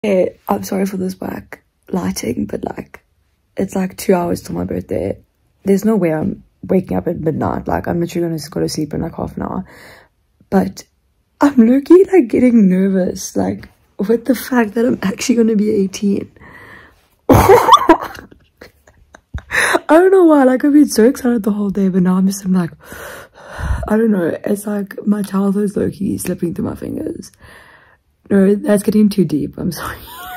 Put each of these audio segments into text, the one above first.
Hey, I'm sorry for this whack lighting, but like, it's like 2 hours till my birthday. There's no way I'm waking up at midnight. Like, I'm literally gonna go to sleep in like half an hour. But I'm low-key like getting nervous, like, with the fact that I'm actually gonna be 18. I don't know why, like, I've been so excited the whole day, but now I'm like, I don't know, it's like my childhood's low-key slipping through my fingers. No, that's getting too deep, I'm sorry.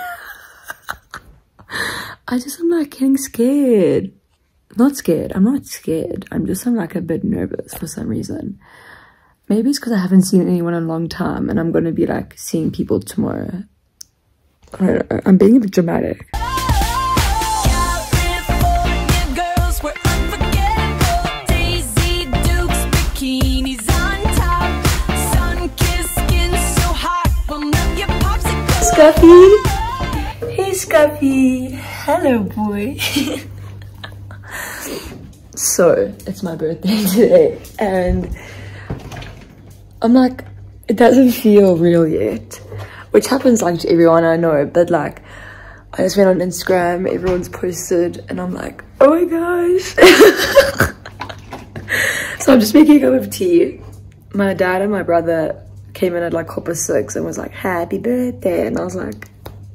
I'm like getting scared. Not scared, I'm not scared. I'm like a bit nervous for some reason. Maybe it's because I haven't seen anyone in a long time and I'm gonna be like seeing people tomorrow. I don't know, I'm being a bit dramatic. Scuffy! Hey Scuffy! Hello boy! So, it's my birthday today and I'm like, it doesn't feel real yet. Which happens like to everyone I know, but like, I just went on Instagram, everyone's posted and I'm like, oh my gosh! So I'm just making a cup of tea. My dad and my brother came in at like 6:30 and was like, happy birthday, and I was like,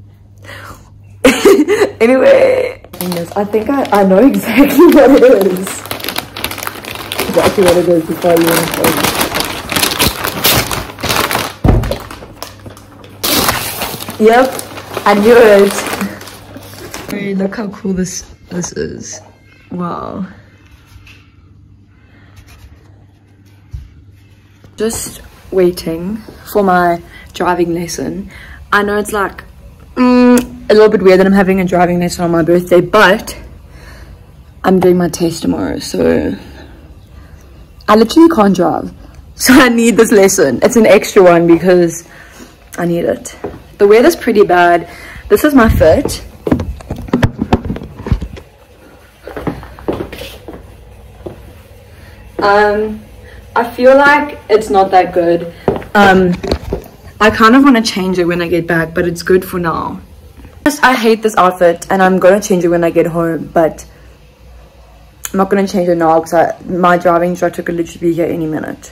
anyway, I think I know exactly what it is. Exactly what it is before you want to Yep, I knew it. Hey, look how cool this is. Wow. Just waiting for my driving lesson. I know it's like a little bit weird that I'm having a driving lesson on my birthday, but I'm doing my test tomorrow, so I literally can't drive, so I need this lesson. It's an extra one because I need it. The weather's pretty bad. This is my fit. I feel like it's not that good. I kind of want to change it when I get back, but it's good for now. I hate this outfit and I'm going to change it when I get home, but I'm not going to change it now because my driving instructor could literally be here any minute.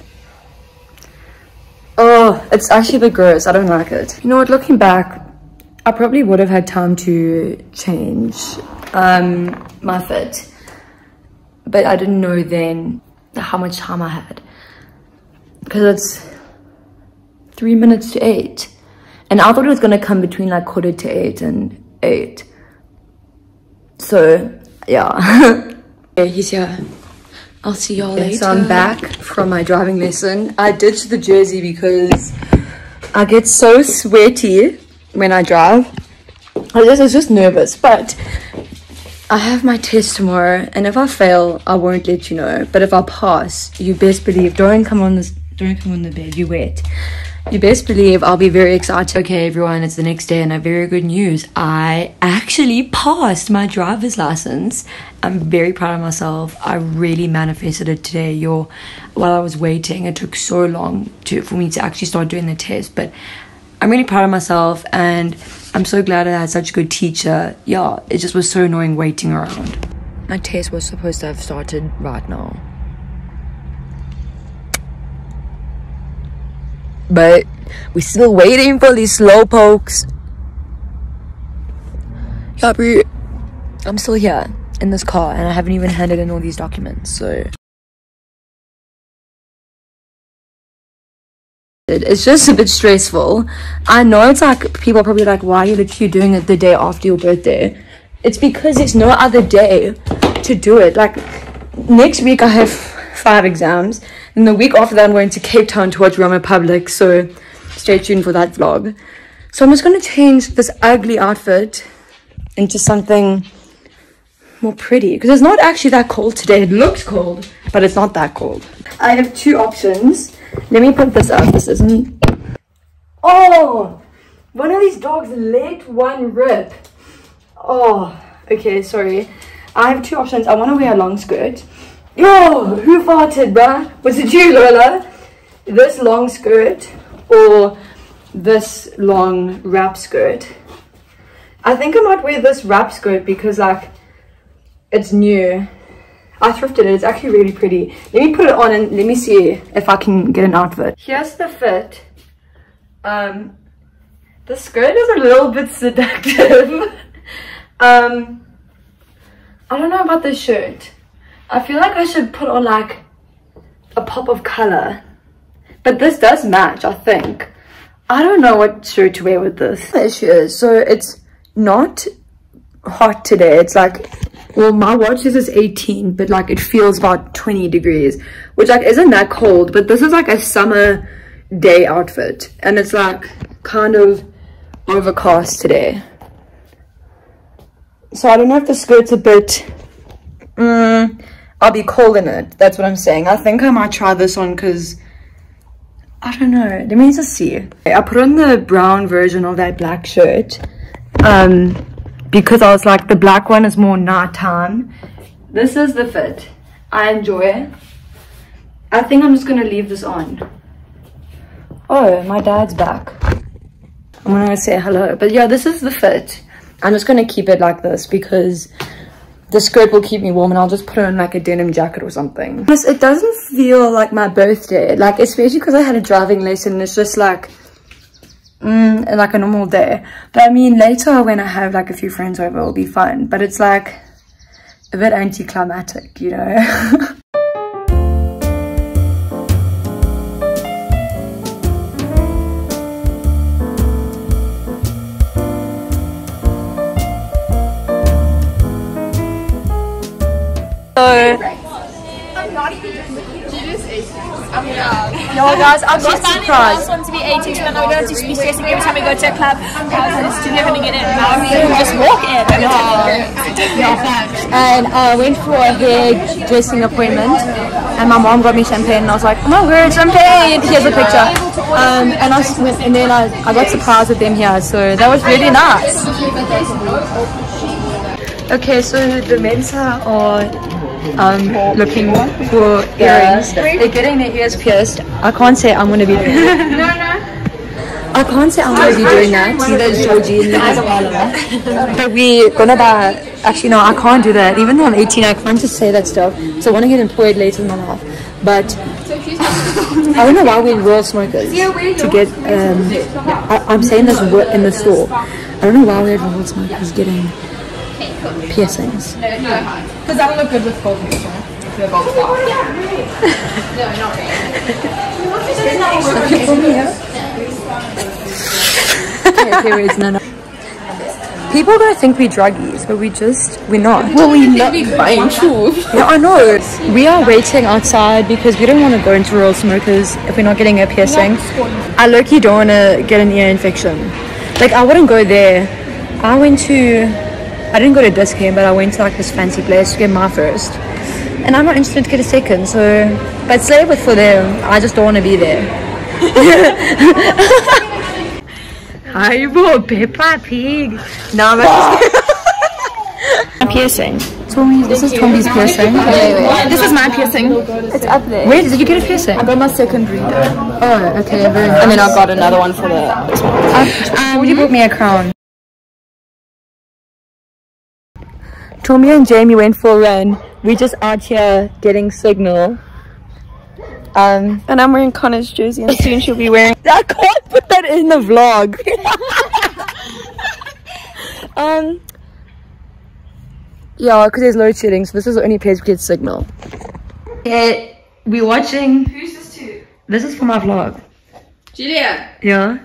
Oh, it's actually a bit gross. I don't like it. You know what, looking back, I probably would have had time to change my fit, but I didn't know then how much time I had, because it's 3 minutes to 8 and I thought it was going to come between like 7:45 and 8. So yeah. Okay, he's here. I'll see y'all later. So I'm back from my driving lesson. I ditched the jersey because I get so sweaty when I drive. I was just nervous, but I have my test tomorrow, and if I fail, I won't let you know. But if I pass, you best believe, don't come on the bed, you wet. You best believe I'll be very excited. Okay, everyone, it's the next day, and I have very good news. I actually passed my driver's license. I'm very proud of myself. I really manifested it today. While I was waiting, it took so long for me to actually start doing the test, but I'm really proud of myself, and I'm so glad I had such a good teacher. Yeah, it just was so annoying waiting around. My test was supposed to have started right now, but we're still waiting for these slow pokes. Yeah, bro, I'm still here in this car, and I haven't even handed in all these documents, so it's just a bit stressful. I know it's like, people are probably like, why are you literally doing it the day after your birthday? It's because there's no other day to do it. Like, next week I have 5 exams, and the week after that I'm going to Cape Town to watch Roman Public, so stay tuned for that vlog. So I'm just going to change this ugly outfit into something more pretty, because it's not actually that cold today. It looks cold, but it's not that cold. I have 2 options. Let me put this up. This isn't... Oh! One of these dogs let one rip. Oh, okay, sorry. I have 2 options. I want to wear a long skirt. Yo, who farted, bruh? Was it you, Lola? This long skirt or this long wrap skirt. I think I might wear this wrap skirt because like it's new. I thrifted it. It's actually really pretty. Let me put it on and let me see if I can get an outfit. Here's the fit. The skirt is a little bit seductive. I don't know about this shirt. I feel like I should put on like a pop of color. But this does match, I think. I don't know what shirt to wear with this. The issue is, so it's not hot today. It's like, well, my watch says it's 18, but like it feels about 20 degrees, which like isn't that cold, but this is like a summer day outfit, and it's like kind of overcast today. So I don't know if the skirt's a bit, I'll be cold in it. That's what I'm saying. I think I might try this on because I don't know. Let me just see. I put on the brown version of that black shirt because I was like, the black one is more nighttime. This is the fit. I enjoy it. I think I'm just gonna leave this on. Oh, my dad's back. I'm gonna say hello. But yeah, this is the fit. I'm just gonna keep it like this because the skirt will keep me warm, and I'll just put on like a denim jacket or something. It doesn't feel like my birthday, like especially because I had a driving lesson. It's just like like a normal day. But I mean, later when I have like a few friends over, it'll be fun. But it's like a bit anticlimactic, you know. No, guys, I'm just surprised. I want to be 18, so then we don't have to be stressing every time we go to a club. It's too never to get in. Now we can just walk in. And I went for a hairdressing appointment, and my mom got me champagne, and I was like, oh my word, champagne! Here's a picture. And then I got surprised with them here, so that was really nice. Okay, so the Mensa are looking for earrings. They're getting their ears pierced. I can't say I'm going to be doing that. I can't say I'm going to be doing that. Neither is Georgie. But we're going to buy... Actually, no, I can't do that. Even though I'm 18, I can't just say that stuff. So I want to get employed later in my life. But I don't know why we're Royal Smokers to get... I'm saying this in the store. I don't know why we're Royal Smokers getting piercings. Because that would look good with gold mixture. The gold star. No, not really. Okay, wait, no. People are gonna think we're druggies, but we're not. Well, we're buying shoes. Yeah, I know. We are waiting outside because we don't want to go into Royal Smokers if we're not getting a piercing. I low-key don't want to get an ear infection. Like, I wouldn't go there. I didn't go to Discount, but I went to like this fancy place to get my first, and I'm not interested to get a second. So, but slave it for them. I just don't want to be there. Hi, Peppa Pig. No, I'm piercing. This is Tommy's piercing. This is my piercing. It's up there. Where did you get a piercing? I got my second reader. Oh, okay. Very nice. And then I've got another one for the... Would you bought me a crown? Tommy and Jamie went for a run. We're just out here getting signal. And I'm wearing Connor's jersey, and soon she'll be wearing... I can't put that in the vlog. Yeah, because there's load shedding, so this is the only place we get signal. Yeah, we're watching... Who's this to? This is for my vlog. Julia. Yeah.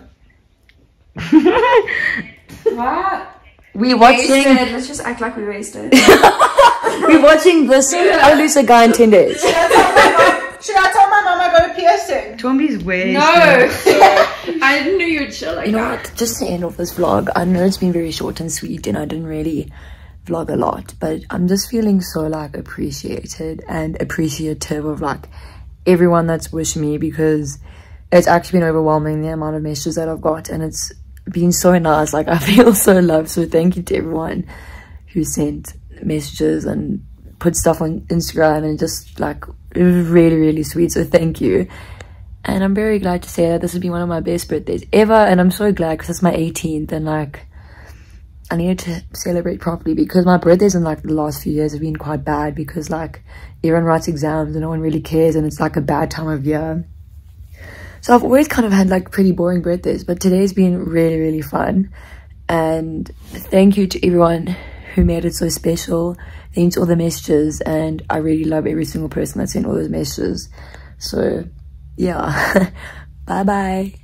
What? We're watching... Let's just act like we wasted. We're watching this I'll lose a guy in 10 days. Should I tell my mom I got a piercing? Tomby's way. No. I didn't know you would chill like you know what? Just to end off this vlog, I know it's been very short and sweet and I didn't really vlog a lot, but I'm just feeling so like appreciated and appreciative of like everyone that's wished me, because it's actually been overwhelming the amount of messages that I've got, and it's been so nice. Like, I feel so loved. So thank you to everyone who sent messages and put stuff on Instagram, and just like it was really, really sweet. So thank you. And I'm very glad to say that this has been one of my best birthdays ever, and I'm so glad because it's my 18th, and like I needed to celebrate properly, because my birthdays in like the last few years have been quite bad, because like everyone writes exams and no one really cares, and it's like a bad time of year. So I've always kind of had like pretty boring birthdays, but today's been really, really fun. And thank you to everyone who made it so special. Thanks to all the messages, and I really love every single person that sent all those messages. So yeah, bye bye.